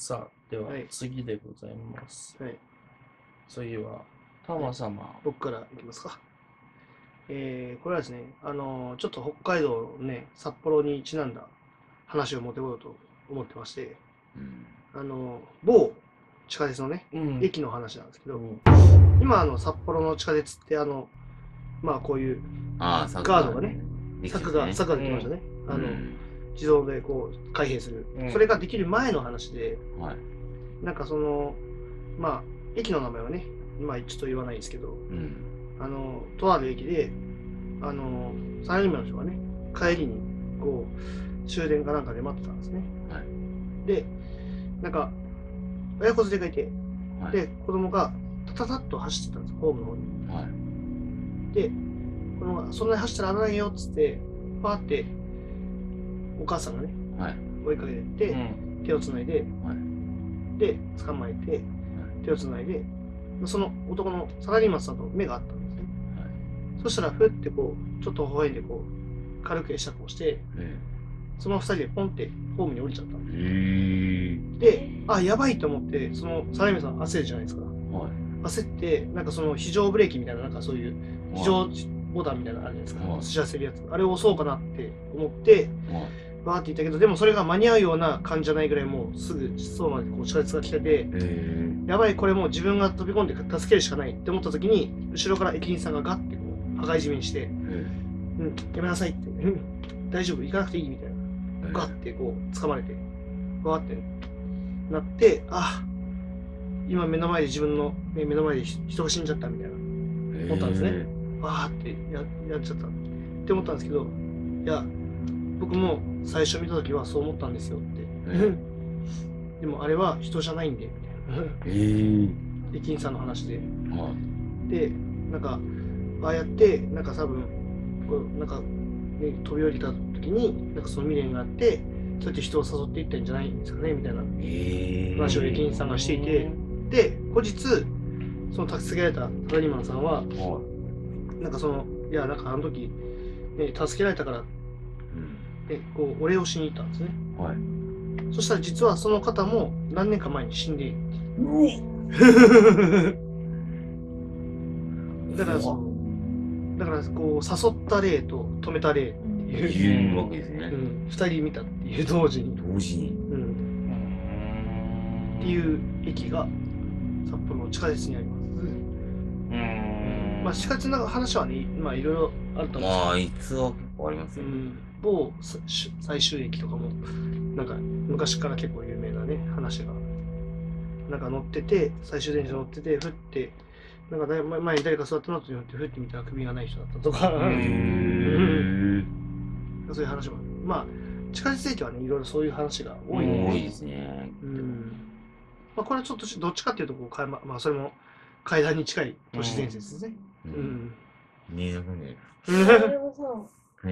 さあ、でははい次でございます。 はい。 次は、タマ様。 僕からいきますか。これはですね、ちょっと北海道のね、札幌にちなんだ話を持ってこようと思ってまして、某地下鉄のね、 うん。 駅の話なんですけど、 うん今札幌の地下鉄ってまあこういうガードがね、柵ができましたね。自動でこう開閉する、それができる前の話で、なんかまあ駅の名前はね、まあちょっと言わないですけど、とある駅で、サラリーマンの人がね、帰りにこう終電かなんかで待ってたんですね。で、なんか親子連れがいて、で子供がタタタッと走ってたんです、ホームの方に。で、そんなに走ったら危ないよっつって、パーってお母さんがね、追いかけてって、手をつないで、で捕まえて、手をつないで、その男のサラリーマンさんと目が合ったんですね。そしたらふってこうちょっと微笑んでこう軽く会釈をして、その2人でポンってホームに降りちゃったんです。で、あ、やばいと思って、そのサラリーマンさん焦るじゃないですか。焦って、なんかその非常ブレーキみたいな、なんかそういう非常ボタンみたいなのあるじゃないですか。知らせるやつ。あれを押そうかなって思って、バーって言ったけど、でもそれが間に合うような感じじゃないぐらい、もうすぐそうまでこう地下鉄が来てて、やばい、これもう自分が飛び込んで助けるしかないって思った時に、後ろから駅員さんがガッてこう羽交い締めにして、やめなさいって、大丈夫、行かなくていいみたいな。ガッてこう掴まれて、わーってなって、あ、今目の前で自分の、目の前で人が死んじゃったみたいな思ったんですね。わーってやっちゃったって思ったんですけど、いや、僕も最初見た時はそう思ったんですよって。でもあれは人じゃないんで、みたいな。駅員さんの話で。で、なんか、ああやって、なんか多分、こうなんか、ね、飛び降りた時に、なんかその未練があって、そうやって人を誘っていったんじゃないんですかね、みたいな話を駅員さんがしていて、で、後日、その助けられたサラリーマンさんは、なんかいや、なんかあの時、ね、助けられたから、こうお礼をしに行ったんですね。そしたら実はその方も何年か前に死んでいる。だからこう誘った例と止めた例っていうわけですね。 2人見たっていう同時に。っていう駅が札幌の地下鉄にあります。まあ地下鉄の話はね、まあいろいろあると思うんですけど。 まあ、逸話結構ありますよね。 某最終駅とかも、なんか昔から結構有名なね、話が。なんか乗ってて、最終電車乗ってて、ふって、なんか前に誰か座ったのと思って、ふって見たら首がない人だったとか。そういう話もある。まあ、地下鉄駅はね、いろいろそういう話が多いので。 多いですね。 まあ、これはちょっとどっちかっていうとまあそれも階段に近い都市伝説ですね。 ねえ、なんで。 今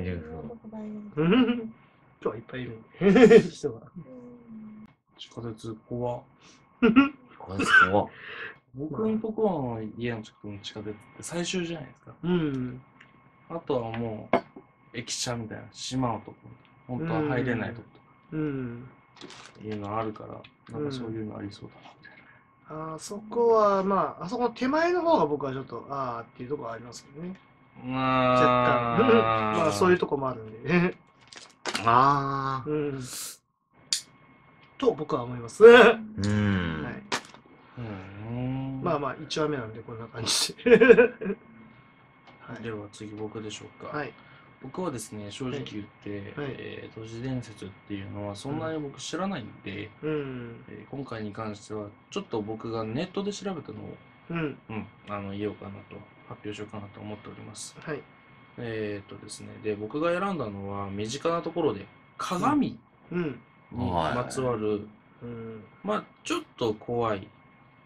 日はいっぱいいる人が。 地下鉄怖。 怖。 僕のところの家の近くの地下鉄って最終じゃないですか。あとはもう駅舎みたいな島のところ、本当は入れないところとかいうのあるから、なんかそういうのありそうだなみたいな。 あそこはまあ、あそこの手前の方が僕はちょっとああっていうところはありますけどね。若干まあそういうとこもあるんで。と僕は思います。まあまあ1話目なんでこんな感じで。 では次僕でしょうか。僕はですね、正直言って、都市伝説っていうのはそんなに僕知らないんで、今回に関してはちょっと僕がネットで調べたのを、言おうかなと、発表しようかなと思っております。ですね、で、僕が選んだのは身近なところで鏡にまつわる、まあちょっと怖い、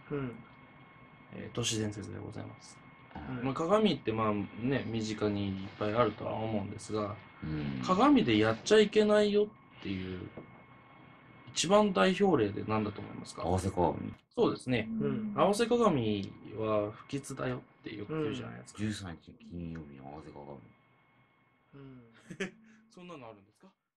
都市伝説でございます。鏡ってまあね、身近にいっぱいあるとは思うんですが、鏡でやっちゃいけないよっていう一番代表例で何だと思いますか？ 合わせ鏡。 そうですね。合わせ鏡は不吉だよってよく言うじゃないですか。 13日金曜日の合わせ鏡。 そんなのあるんですか？